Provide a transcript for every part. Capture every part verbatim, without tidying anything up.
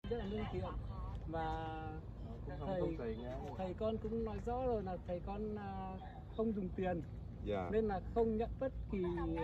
rất là lương thiện. Và thầy thầy con cũng nói rõ rồi là thầy con không dùng tiền, dạ. nên là không nhận bất kỳ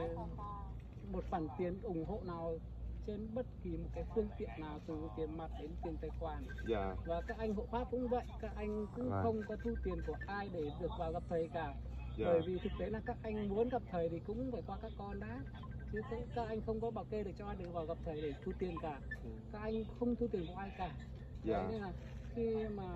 một khoản tiền ủng hộ nào trên bất kỳ một cái phương tiện nào, từ tiền mặt đến tiền tài khoản. Dạ. Và các anh hộ pháp cũng vậy, các anh cũng Vâng. không có thu tiền của ai để được vào gặp thầy cả. Dạ. Bởi vì thực tế là các anh muốn gặp thầy thì cũng phải qua các con đã, chứ các anh không có bảo kê để cho ai được vào gặp thầy để thu tiền cả. Các anh không thu tiền của ai cả. Dạ. Đấy, nên là khi mà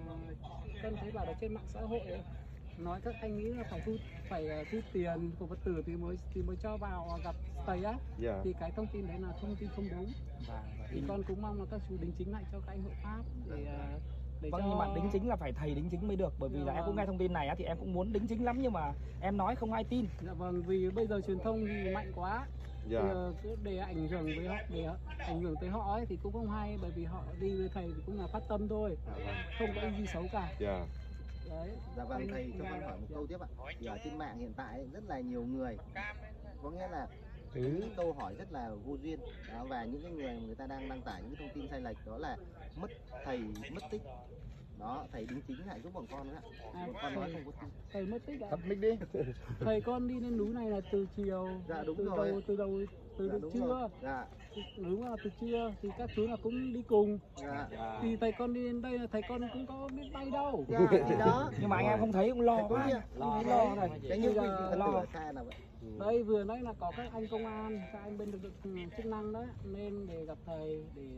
con thấy bảo là trên mạng xã hội ấy, nói các anh nghĩ là phải thu phải thu tiền của Phật tử thì mới thì mới cho vào gặp thầy á. Dạ. Thì cái thông tin đấy là thông tin không đúng. Và, và thì con cũng mong là các chú đính chính lại cho các anh hộ pháp để để vâng, cho... nhưng mà đính chính là phải thầy đính chính mới được, bởi vì dạ là em cũng vâng. nghe thông tin này á, thì em cũng muốn đính chính lắm nhưng mà em nói không ai tin. Dạ vâng, vì bây giờ truyền thông thì mạnh quá. Dạ. Thì cứ để ảnh hưởng với họ, để ảnh hưởng tới họ ấy thì cũng không hay, bởi vì họ đi với thầy thì cũng là phát tâm thôi, không có gì xấu cả. Dạ. Đấy. Dạ vâng, thầy cho con hỏi một câu tiếp ạ. Thì ở trên mạng hiện tại rất là nhiều người, có nghĩa là những câu hỏi rất là vô duyên đó, và những cái người người ta đang đăng tải những thông tin sai lệch, đó là mất thầy mất tích. Đó, thầy đính chính lại giúp bọn con nữa. À, bọn con nói không có tin. Thầy mất tích ạ. Tắt mic đi. Thầy con đi lên núi này là từ chiều. Dạ đúng từ rồi. Đầu, từ đầu từ Dạ, đầu đúng trưa. rồi. Dạ. Đúng là từ trưa thì các chú là cũng đi cùng. Dạ. Thì thầy con đi đến đây là thầy con cũng có biết bay đâu. Dạ, thì đó. Nhưng mà anh em không thấy cũng lo quá. Lo, lo này. Cái như mình lo. lo sai là vậy. Đây vừa nãy là có các anh công an, các anh bên lực lượng chức năng đó, nên để gặp thầy để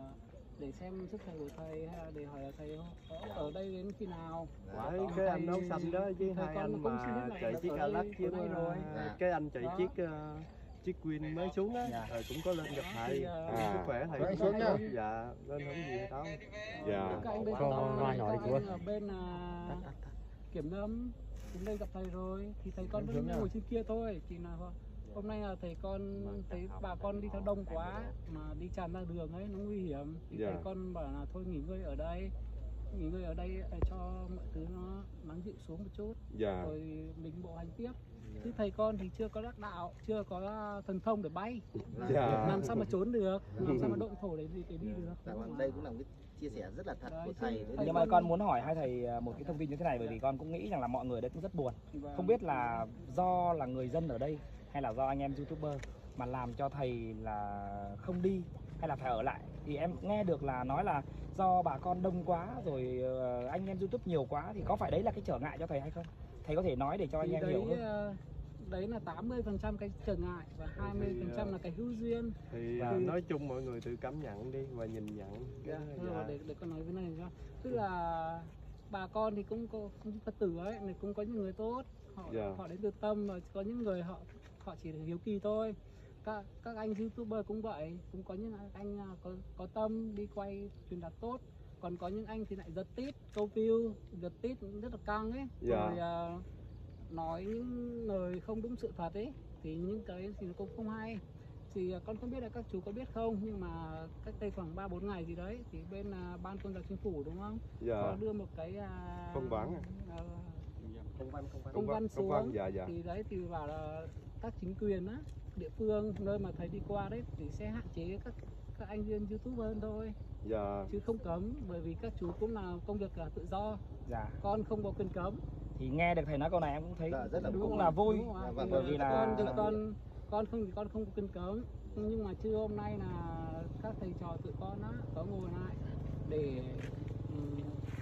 để xem sức khỏe của thầy, hay là để hỏi là thầy có ở đây đến khi nào. Đấy, cái anh áo xanh đó với hai anh mà chạy chiếc Alex với rồi. cái anh chạy chiếc uh, chiếc Queen mới xuống á, rồi cũng có lên gặp thầy. À. Sức khỏe thầy cũng xuống nha. Dạ, nên không gì đâu. Dạ. Các anh bên đó, các anh ở bên uh, kiểm lâm cũng lên gặp thầy rồi, thì thầy con vẫn ngồi trên kia thôi. Chỉ là hôm nay là thầy con thấy bà con đi theo đông quá mà đi tràn ra đường ấy nó nguy hiểm, thì dạ. thầy con bảo là thôi nghỉ ngơi ở đây, nghỉ ngơi ở đây để cho mọi thứ nó lắng dịu xuống một chút, dạ. rồi mình bộ hành tiếp. Chứ thầy con thì chưa có đắc đạo, chưa có thần thông để bay, dạ. làm sao mà trốn được, làm sao mà động thổ để, để đi được. Dạ vâng, đây cũng là một cái chia sẻ rất là thật đấy, của thầy. thầy Nhưng mà con muốn hỏi hai thầy một cái thông tin như thế này, bởi vì con cũng nghĩ rằng là mọi người đấy cũng rất buồn. Vâng. Không biết là do là người dân ở đây hay là do anh em YouTuber mà làm cho thầy là không đi hay là phải ở lại. Thì em nghe được là nói là do bà con đông quá rồi anh em YouTube nhiều quá, thì có phải đấy là cái trở ngại cho thầy hay không? Thầy có thể nói để cho anh thì em đấy, hiểu hơn. Đấy là tám mươi phần trăm cái trở ngại và hai mươi phần trăm là cái hữu duyên. Thì và nói chung mọi người tự cảm nhận đi và nhìn nhận. Dạ, dạ. để, để con nói cái này cho. Tức là bà con thì cũng có Phật tử ấy, này cũng có những người tốt, họ dạ. họ đến từ tâm, và có những người họ họ chỉ hiếu kỳ thôi. Các các anh YouTuber cũng vậy, cũng có những anh có có tâm đi quay truyền đạt tốt, còn có những anh thì lại giật tít, câu view, giật tít rất là căng ấy, dạ. rồi uh, nói những lời không đúng sự thật ấy, thì những cái thì nó cũng không hay. Thì con không biết là các chú có biết không, nhưng mà cách đây khoảng ba bốn ngày gì đấy thì bên uh, ban tôn giáo chính phủ đúng không, dạ. có đưa một cái uh, công văn uh, công văn công văn công văn xuống, công văn, dạ, dạ. thì đấy thì bảo là các chính quyền á, địa phương nơi mà thầy đi qua đấy thì sẽ hạn chế các các anh viên YouTube hơn thôi, dạ. chứ không cấm, bởi vì các chú cũng là công việc là tự do, Dạ. con không có quyền cấm. Thì nghe được thầy nói câu này em cũng thấy dạ, rất là cũng cũng là vui, dạ, vâng, bởi vì là con con con không thì con không có quyền cấm, nhưng mà trưa hôm nay là các thầy trò tụi con á có ngồi lại để um,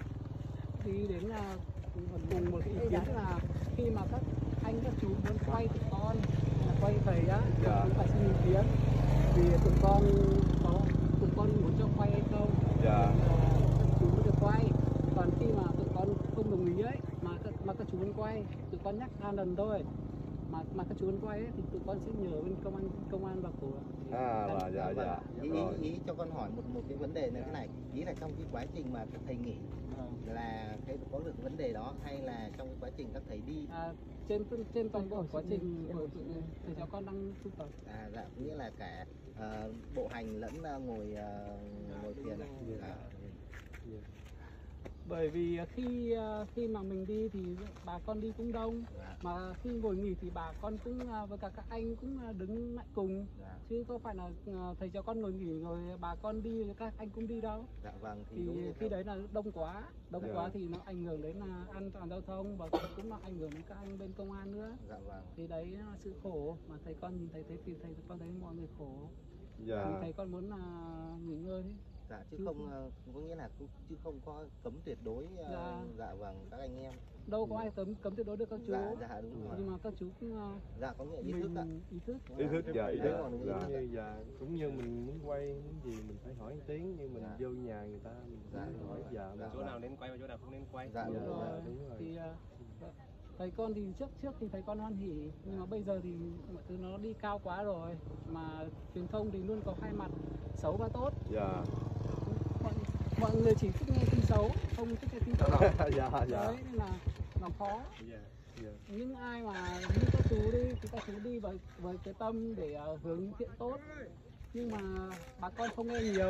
đi đến là cùng một cái ý kiến là khi mà các anh các chú muốn quay tụi con, là quay thầy á, dạ. cũng phải xin ý kiến, thì tụi con có tụi con muốn cho quay hay không, dạ. các chú mới được quay. Còn khi mà tụi con không đồng ý ấy, mà các, mà các chú muốn quay, tụi con nhắc hai lần thôi, mà mà các chú muốn quay ấy, thì tụi con sẽ nhờ bên công an công an vào cuộc. À, dạ, dạ, dạ. Ý, ý, ý cho con hỏi một một cái vấn đề này thế này, ý là trong cái quá trình mà các thầy nghỉ là cái có được vấn đề đó, hay là trong cái quá trình các thầy đi? À, trên trên toàn bộ quá trình của thầy cho con đang tu tập. À, dạ, nghĩa là cả uh, bộ hành lẫn uh, ngồi uh, ngồi thiền. À. Bởi vì khi khi mà mình đi thì bà con đi cũng đông, Dạ. mà khi ngồi nghỉ thì bà con cũng với cả các anh cũng đứng lại cùng, Dạ. chứ có phải là thầy cho con ngồi nghỉ rồi bà con đi các anh cũng đi đâu. Dạ vâng, thì, Thì đúng như khi theo- đấy là đông quá, đông Dạ. quá thì nó ảnh hưởng đến là an toàn giao thông và cũng là ảnh hưởng đến các anh bên công an nữa. Dạ vâng. Thì đấy là sự khổ mà thầy con nhìn thấy thế thì thầy con thấy mọi người khổ. Thì Dạ. thầy con muốn là nghỉ ngơi đấy. Dạ chứ Chứ không không- ờ, có nghĩa là cũng chứ không có cấm tuyệt đối ờ, Dạ. dạ vâng các anh em. Đâu có ai cấm cấm tuyệt đối được các chú. Dạ dạ đúng rồi. Nhưng mà các chú cũng uh, Dạ có nghĩa là ý thức mình ạ. ý thức. Ý thức, dạ, Đấy dạ, còn ý dạ. thức ạ. Như dạ, cũng như mình muốn quay những gì mình phải hỏi một tiếng, như mình Dạ. vô nhà người ta mình Dạ, phải đúng hỏi rồi. dạ, Dạ. mà Chỗ nào nên quay và chỗ nào không nên quay. Dạ Đúng đúng rồi. rồi. đúng rồi. Thì uh, thầy con thì trước trước thì thầy con hoan hỉ, nhưng mà bây giờ thì mọi thứ nó đi cao quá rồi, mà truyền thông thì luôn có hai mặt, xấu và tốt. Dạ. Mọi, mọi người chỉ thích nghe tin xấu, không thích nghe tin tốt. Dạ, dạ. Đấy nên là nó khó. Dạ, dạ. Những ai mà như các chú đi thì các chú đi với với cái tâm để uh, hướng thiện tốt, nhưng mà bà con không nghe nhiều.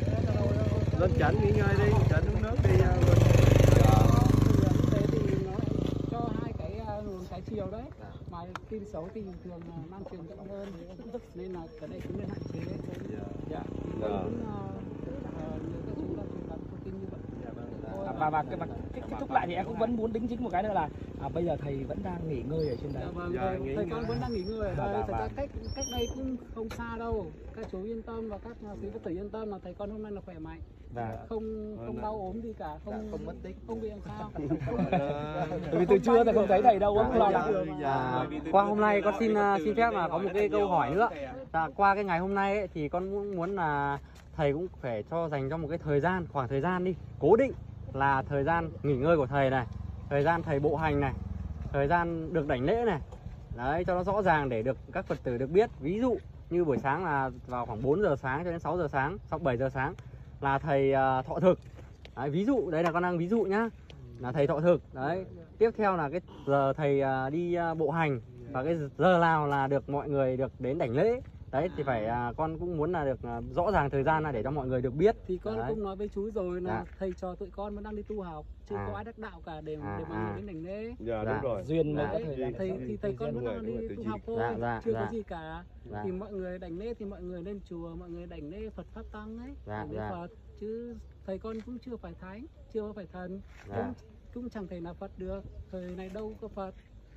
Lên chảnh nghỉ ngơi đi, chảnh uống nước đi. à, rồi. Như thế thì nó lại cho hai cái uh, luồng trái chiều đấy. Dạ. Mà tin xấu thì thường là lan truyền rộng hơn, nên là cái này cũng nên hạn chế. Dạ. Dạ. Dạ. Cũng uh, nhiều các chú là truyền đạt thông tin như vậy. Dạ, vâng. Thôi, À, và và cái, và cái kết thúc lại thì em cũng vẫn muốn đính chính một cái nữa là à, bây giờ thầy vẫn đang nghỉ ngơi ở trên đấy. Dạ vâng, Dạ, thầy, nghỉ thầy ngơi. con vẫn đang nghỉ ngơi ở Dạ, đây. dạ, Thật ra vâng. cách cách đây cũng không xa đâu. Các chú yên tâm và các quý phật tử yên tâm là thầy con hôm nay là khỏe mạnh, Và không không Vâng ạ. đau ốm gì cả, Dạ, không không mất tích. không bị làm sao. bởi vì từ trưa thì không thấy thầy đâu, không lo lắng. À, qua hôm nay con xin uh, xin phép là có một cái câu hỏi nữa. À, qua cái ngày hôm nay ấy, thì con cũng muốn là thầy cũng phải cho dành cho một cái thời gian, khoảng thời gian đi cố định, là thời gian nghỉ ngơi của thầy này, thời gian thầy bộ hành này, thời gian được đảnh lễ này, đấy, cho nó rõ ràng để được các Phật tử được biết. Ví dụ như buổi sáng là vào khoảng bốn giờ sáng cho đến sáu giờ sáng, sau bảy giờ sáng là thầy uh, thọ thực. Đấy, ví dụ đấy là con đang ví dụ nhá, là thầy thọ thực. Đấy, tiếp theo là cái giờ thầy uh, đi uh, bộ hành, và cái giờ nào là được mọi người được đến đảnh lễ. Đấy thì phải à, con cũng muốn là được à, rõ ràng thời gian là để cho mọi người được biết. Thì con Đấy. cũng nói với chú rồi là Dạ. thầy trò tụi con vẫn đang đi tu học, chưa À. có ai đắc đạo cả để À, để mọi à. người đến đảnh lễ. Dạ, Dạ. đúng rồi. Duyên mới Dạ. có thời gian. Thầy thì thầy con vẫn Đúng đang rồi, đúng đi rồi, tu tự học nhiên. thôi, Dạ, dạ, chưa dạ. có gì cả. Dạ. Thì mọi người đảnh lễ thì mọi người lên chùa, mọi người đảnh lễ Phật pháp tăng ấy, Dạ, đảnh lễ dạ. Phật, chứ thầy con cũng chưa phải thánh, chưa phải thần, Dạ. cũng cũng chẳng thể nào Phật được. Thời này đâu có Phật,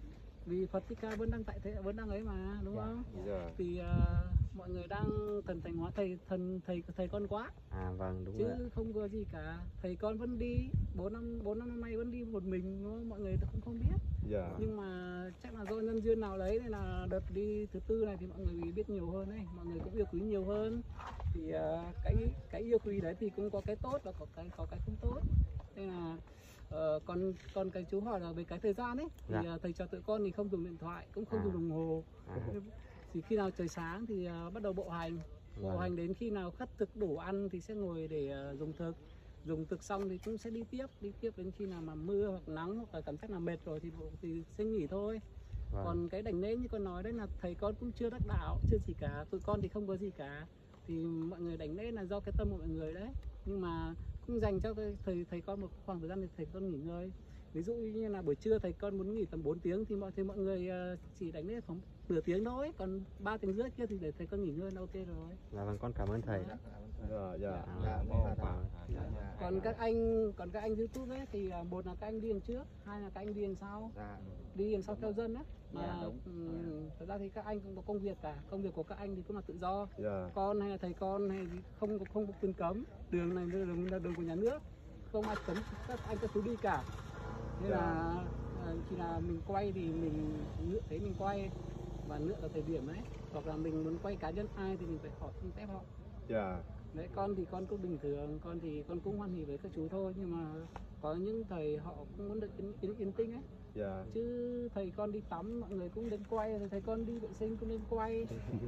vì Phật Thích Ca vẫn đang tại thế, vẫn đang ấy mà, đúng Dạ. không? Dạ. Thì à, mọi người đang thần thánh hóa thầy thần thầy thầy con quá, À vâng, đúng chứ rồi. ạ. không có gì cả. Thầy con vẫn đi bốn năm bốn năm năm nay vẫn đi một mình, đúng không? Mọi người cũng không biết, Dạ. nhưng mà chắc là do nhân duyên nào đấy nên là đợt đi thứ tư này thì mọi người biết nhiều hơn ấy, mọi người cũng yêu quý nhiều hơn. Thì à, cái cái yêu quý đấy thì cũng có cái tốt và có cái có cái không tốt. Nên là ờ, còn còn cái chú hỏi là về cái thời gian ấy, thì Dạ. à, thầy trò tụi con thì không dùng điện thoại, cũng không À. dùng đồng hồ. À, Thì khi nào trời sáng thì à, bắt đầu bộ hành. Bộ Vâng. hành đến khi nào khất thực đủ ăn thì sẽ ngồi để à, dùng thực. Dùng thực xong thì cũng sẽ đi tiếp, đi tiếp đến khi nào mà mưa hoặc nắng hoặc là cảm giác là mệt rồi thì bộ thì sẽ nghỉ thôi. vâng. Còn cái đảnh lễ như con nói đấy là thầy con cũng chưa đắc đạo, chưa gì cả, tụi con thì không có gì cả. Thì mọi người đảnh lễ là do cái tâm của mọi người đấy. Nhưng mà cũng dành cho cái thầy thầy con một khoảng thời gian để thầy con nghỉ ngơi. Ví dụ như là buổi trưa thầy con muốn nghỉ tầm bốn tiếng thì mọi thì mọi người ờ, chỉ đánh lễ khoảng nửa tiếng thôi, còn ba tiếng rưỡi kia thì để thầy con nghỉ ngơi là ok rồi. Dạ vâng, con cảm ơn thầy. Dạ, Dạ, dạ. À, dạ, vâng. dạ, dạ. Dạ. Dạ. Còn các anh còn các anh YouTube ấy thì à, một là các anh đi đằng trước, hai là các anh đi đằng sau, Dạ. đi đằng sau theo dân á. Mà Dạ, đúng. ừm, thật ra thì các anh cũng có công việc cả, công việc của các anh thì cũng là tự do. Dạ. Con hay là thầy con hay gì không có không có quyền cấm, đường này là đường là đường của nhà nước, không ai cấm các anh các thứ đi cả. Nên Dạ. là à, chỉ là mình quay thì mình lựa thấy mình quay và lựa ở thời điểm ấy, hoặc là mình muốn quay cá nhân ai thì mình phải hỏi xin phép họ. Dạ. Đấy, con thì con cũng bình thường, con thì con cũng hoan hỉ với các chú thôi, nhưng mà có những thầy họ cũng muốn được yên, yên, yên tĩnh ấy, Dạ. chứ thầy con đi tắm mọi người cũng đến quay, rồi thầy con đi vệ sinh cũng nên quay,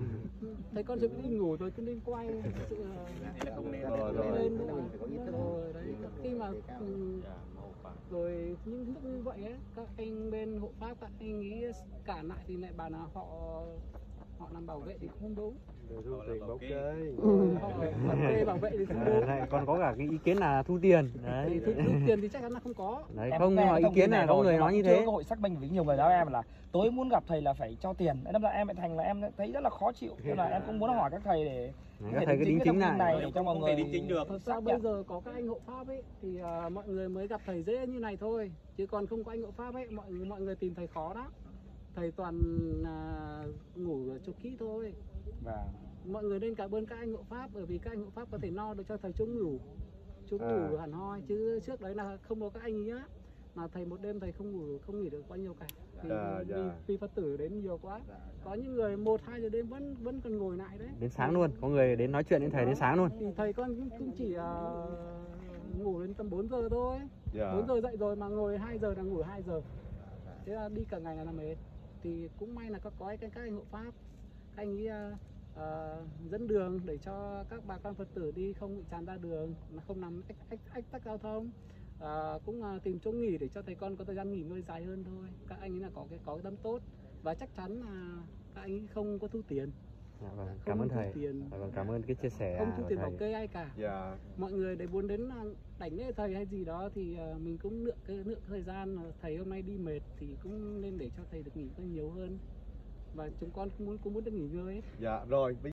thầy con chuẩn bị đi ngủ rồi cũng nên quay. Thực sự là Không nên. Rồi, không rồi. nên Tức là nữa. mình phải có ý thức. Rồi đấy, khi mà ừ, Dạ. rồi những lúc như vậy ấy, các anh bên hộ pháp các anh nghĩ cản lại thì lại bảo là họ họ làm bảo vệ thì cũng không đúng. Để thu tiền bảo kê. Họ bảo kê bảo vệ thì không đúng. Này, còn có cả cái ý kiến là thu tiền Thì đấy. thu, thu tiền thì chắc chắn là không có. Đấy, Em không nghe nhưng mà cái ý thông kiến tin là này có rồi, người nhưng mà nói như cũng chưa thế. có cơ hội xác minh với nhiều người đó em là tối muốn gặp thầy là phải cho tiền. Nên là em lại thành là em thấy rất là khó chịu. Nên là em cũng muốn hỏi các thầy để Đấy, các thầy cứ đính chính cái thông tin lại. này để cho mọi người Thật ra bây giờ có các anh hộ pháp ấy thì uh, mọi người mới gặp thầy dễ như này thôi, chứ còn không có anh hộ pháp ấy mọi mọi người tìm thầy khó đó. Thầy toàn uh, ngủ cho kỹ thôi. và Mọi người nên cảm ơn các anh hộ pháp bởi vì các anh hộ pháp có thể no được cho thầy chỗ ngủ, chỗ ngủ hẳn hoi, chứ trước đấy là không có các anh ý á, mà thầy một đêm thầy không ngủ không nghỉ được bao nhiêu cả. Vì, Dạ, vì, dạ. vì Phật tử đến nhiều quá, có những người một hai giờ đêm vẫn vẫn còn ngồi lại đấy. Đến sáng luôn, có người đến nói chuyện đến thầy đến sáng luôn. Thì thầy con cũng, cũng chỉ uh, ngủ đến tầm bốn giờ thôi. Dạ. bốn giờ dậy rồi mà ngồi hai giờ là ngủ hai giờ. Thế là đi cả ngày là mệt. Thì cũng may là có có các anh hộ pháp, các anh ấy uh, uh, dẫn đường để cho các bà con Phật tử đi không bị tràn ra đường, mà không nằm ách ách ách tắc giao thông. Uh, cũng uh, tìm chỗ nghỉ để cho thầy con có thời gian nghỉ ngơi dài hơn thôi. Các anh ấy là có cái có cái tâm tốt và chắc chắn là các anh ấy không có thu tiền. Dạ, vâng. Không Cảm ơn thu thầy. tiền. Dạ, vâng, cảm ơn cái chia sẻ Không thu của tiền bảo thầy. kê ai cả. Dạ. Mọi người để muốn đến đánh lễ thầy hay gì đó thì uh, mình cũng lượng cái lượng thời gian là thầy hôm nay đi mệt thì cũng nên để cho thầy được nghỉ ngơi nhiều hơn, và chúng con cũng muốn cũng muốn được nghỉ ngơi ấy. Dạ rồi.